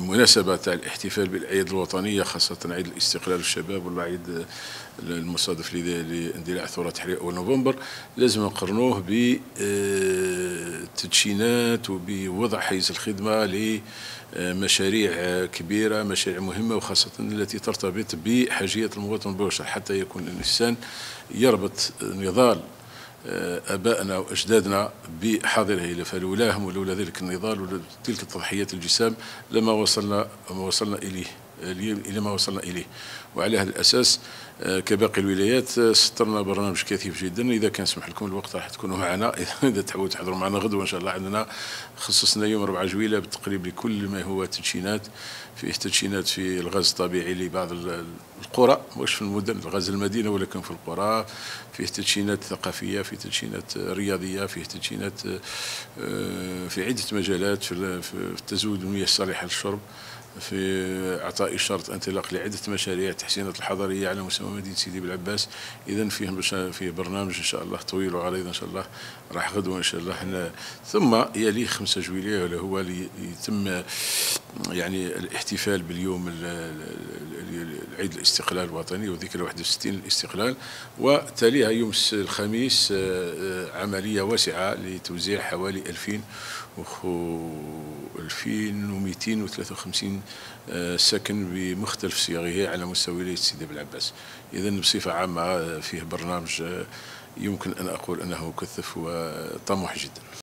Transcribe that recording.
المناسبة تاع الاحتفال بالأعياد الوطنية، خاصة عيد الاستقلال والشباب ولا عيد المصادف لاندلاع ثورة تحرير أول نوفمبر، لازم نقرنوه بتدشينات وبوضع حيز الخدمة لمشاريع كبيرة، مشاريع مهمة، وخاصة التي ترتبط بحاجية المواطن المباشر، حتى يكون الإنسان يربط نضال آبائنا وأجدادنا بحاضره إلى، فلولاهم ولولا ذلك النضال ولولا تلك التضحيات الجسام لما وصلنا إليه إلى ما وصلنا إليه. وعلى هذا الأساس كباقي الولايات سطرنا برنامج كثيف جدا. إذا كان سمح لكم الوقت راح تكونوا معنا، إذا تحبوا تحضروا معنا غدوة إن شاء الله. عندنا خصصنا يوم 4 جويلة بالتقريب لكل ما هو تدشينات، فيه تدشينات في الغاز الطبيعي لبعض القرى، مش في المدن، الغاز المدينة ولكن في القرى، فيه تدشينات ثقافية، فيه تدشينات رياضية، فيه تدشينات في عدة مجالات، في تزويد المياه الصالحة للشرب، في إعطاء إشارة انطلاق لعدة مشاريع تحسينات الحضرية على مستوى مدينة سيدي بلعباس. إذا فيه برنامج إن شاء الله طويل وعريض إن شاء الله، راح غدوة إن شاء الله هنا. ثم يليه 5 جويلية اللي هو يتم يعني الاحتفال باليوم عيد الاستقلال الوطني وذكرى 61 للاستقلال، وتاليها يوم الخميس عملية واسعة لتوزيع حوالي 2253 سكن بمختلف صيغه على مستوى ولاية سيدي بلعباس. إذا بصفة عامة فيه برنامج يمكن أن أقول أنه كثف وطموح جدا.